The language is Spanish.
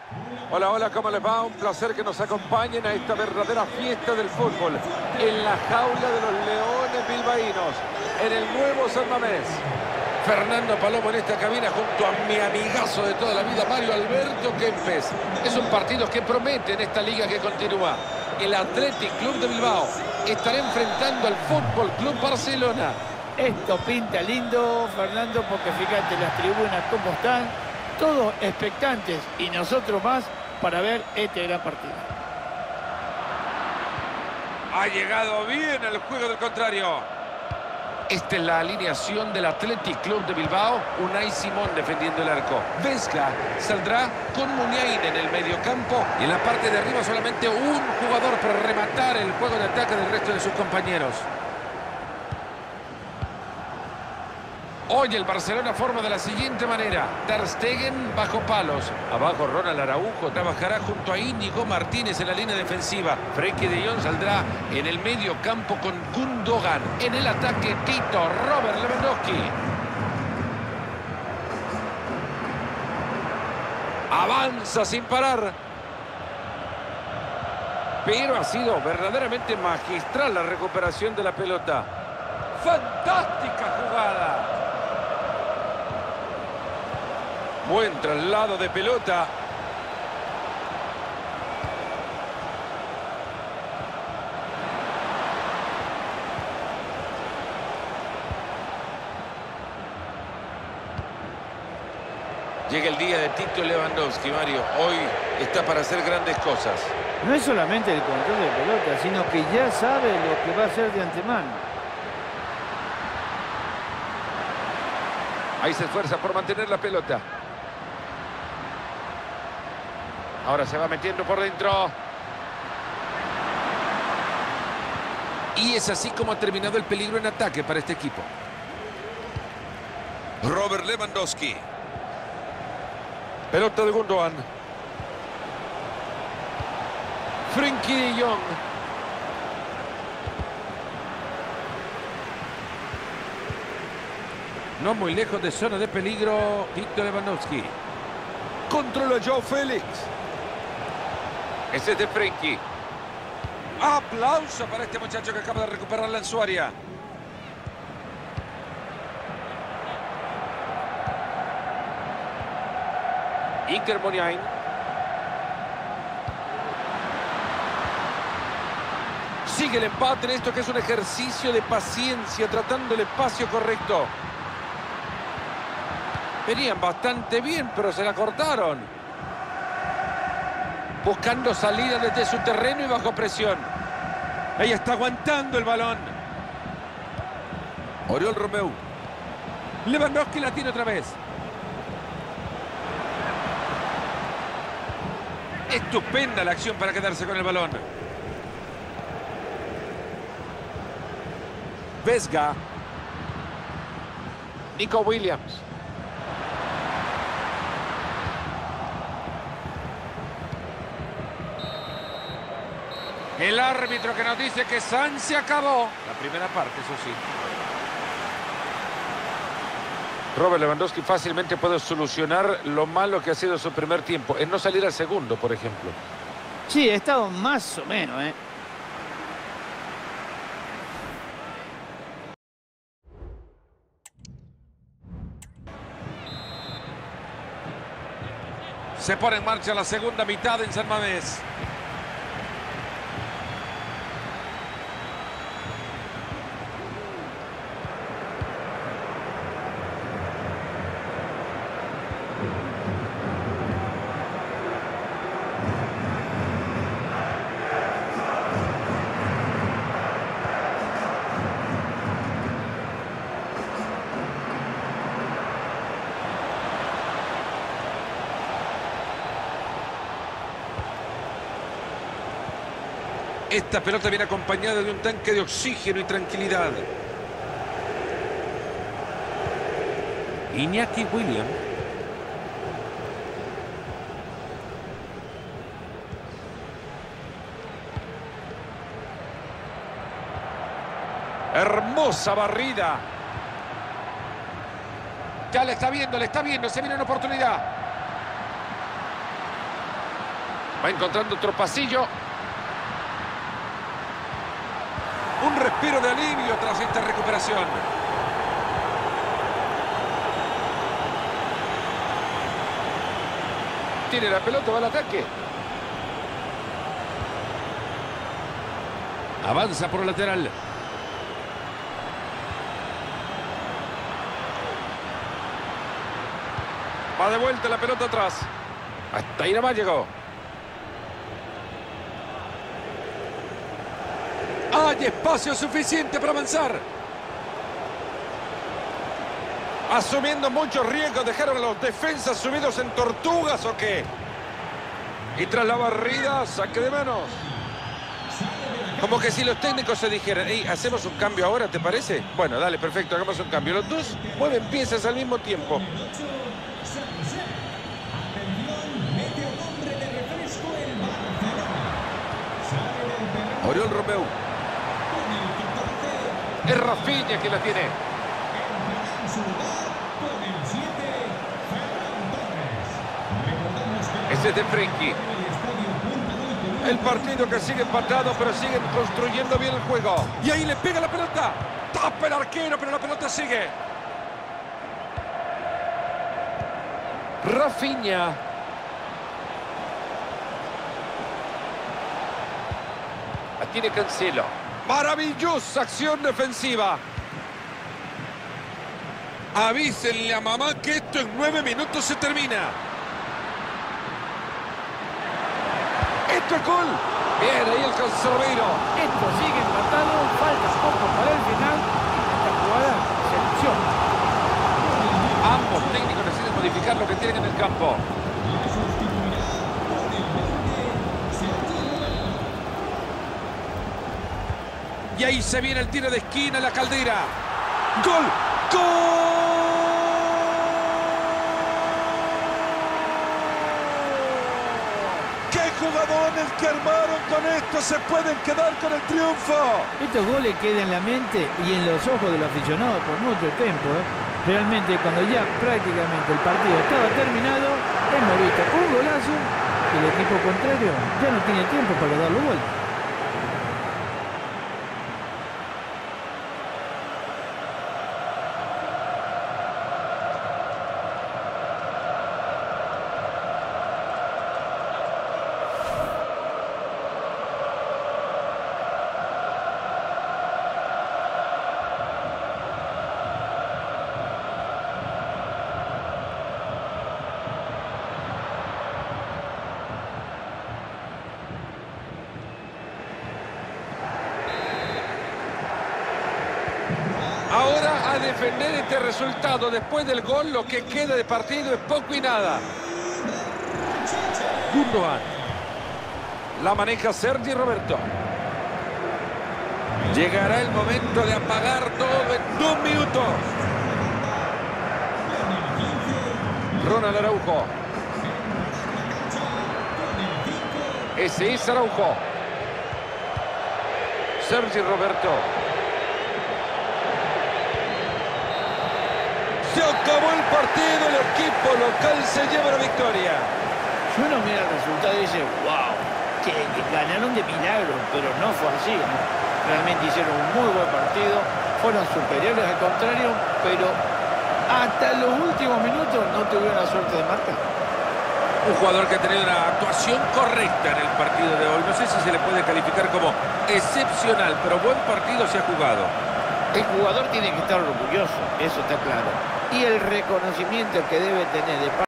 Hola, hola, ¿cómo les va? Un placer que nos acompañen a esta verdadera fiesta del fútbol en la jaula de los Leones Bilbaínos, en el nuevo San Mamés. Fernando Palomo en esta cabina junto a mi amigazo de toda la vida, Mario Alberto Kempes. Es un partido que promete en esta liga que continúa. El Athletic Club de Bilbao estará enfrentando al Fútbol Club Barcelona. Esto pinta lindo, Fernando, porque fíjate las tribunas cómo están, todos expectantes y nosotros más para ver este gran partido. Ha llegado bien al juego del contrario. Esta es la alineación del Athletic Club de Bilbao. Unai Simón defendiendo el arco. Vesga saldrá con Muniain en el mediocampo. Y en la parte de arriba solamente un jugador para rematar el juego de ataque del resto de sus compañeros. Hoy el Barcelona forma de la siguiente manera. Ter Stegen bajo palos. Abajo Ronald Araujo trabajará junto a Íñigo Martínez en la línea defensiva. Frenkie de Jong saldrá en el medio campo con Gundogan. En el ataque Tito, Robert Lewandowski. Avanza sin parar. Pero ha sido verdaderamente magistral la recuperación de la pelota. ¡Fantástica jugada! Buen traslado de pelota. Llega el día de Tito Lewandowski, Mario. Hoy está para hacer grandes cosas. No es solamente el control de pelota, sino que ya sabe lo que va a hacer de antemano. Ahí se esfuerza por mantener la pelota. Ahora se va metiendo por dentro. Y es así como ha terminado el peligro en ataque para este equipo. Robert Lewandowski. Pelota de Gundogan. Frenkie de Jong. No muy lejos de zona de peligro, Tito Lewandowski. Controla Joao Félix. Ese es de Frenkie. Aplauso para este muchacho que acaba de recuperarla en su área. Iker Muniain. Sigue el empate en esto que es un ejercicio de paciencia, tratando el espacio correcto. Venían bastante bien, pero se la cortaron. Buscando salida desde su terreno y bajo presión. Ella está aguantando el balón. Oriol Romeu. Lewandowski la tiene otra vez. Estupenda la acción para quedarse con el balón. Vesga. Nico Williams. El árbitro que nos dice que San se acabó. La primera parte, eso sí. Robert Lewandowski fácilmente puede solucionar lo malo que ha sido su primer tiempo. En no salir al segundo, por ejemplo. Sí, ha estado más o menos, ¿eh? Se pone en marcha la segunda mitad en San Mamés. Esta pelota viene acompañada de un tanque de oxígeno y tranquilidad. Iñaki Williams. Hermosa barrida. Ya le está viendo, se viene una oportunidad. Va encontrando otro pasillo. Un respiro de alivio tras esta recuperación. Tiene la pelota, va al ataque. Avanza por el lateral. Va de vuelta la pelota atrás. Hasta ahí nomás llegó. Hay espacio suficiente para avanzar. Asumiendo muchos riesgos, dejaron a los defensas subidos en tortugas o qué. Y tras la barrida, saque de manos. Como que si los técnicos se dijeran, hey, hacemos un cambio ahora, ¿te parece? Bueno, dale, perfecto, hagamos un cambio. Los dos mueven piezas al mismo tiempo. Oriol Romeu. Es Rafinha quien la tiene. Ese es de Frenkie. El partido que sigue empatado, pero siguen construyendo bien el juego. Y ahí le pega la pelota. Tapa el arquero, pero la pelota sigue. Rafinha. La tiene Cancelo. Maravillosa acción defensiva. Avísenle a mamá que esto en 9 minutos se termina. ¡Esto es gol! Bien, ahí el conservero. Esto sigue empatado, falta poco para el final. Esta jugada selección. Ambos técnicos deciden modificar lo que tienen en el campo. Y ahí se viene el tiro de esquina, la Caldera. ¡Gol! ¡Gol! ¡Qué jugadores que armaron con esto! Se pueden quedar con el triunfo. Estos goles quedan en la mente y en los ojos de los aficionados por mucho tiempo. Realmente cuando ya prácticamente el partido estaba terminado, hemos visto un golazo y el equipo contrario ya no tiene tiempo para darlo vuelta. Ahora a defender este resultado. Después del gol, lo que queda de partido es poco y nada. Gundogan. La maneja Sergi Roberto. Llegará el momento de apagar todo en 2 minutos. Ronald Araujo. Ese es Araujo. Sergi Roberto. Se acabó el partido, el equipo local se lleva la victoria. Si uno mira el resultado y dice, wow, que ganaron de milagro, pero no fue así. Realmente hicieron un muy buen partido, fueron superiores al contrario, pero hasta los últimos minutos no tuvieron la suerte de marcar. Un jugador que ha tenido una actuación correcta en el partido de hoy. No sé si se le puede calificar como excepcional, pero buen partido se ha jugado. El jugador tiene que estar orgulloso, eso está claro. Y el reconocimiento que debe tener de parte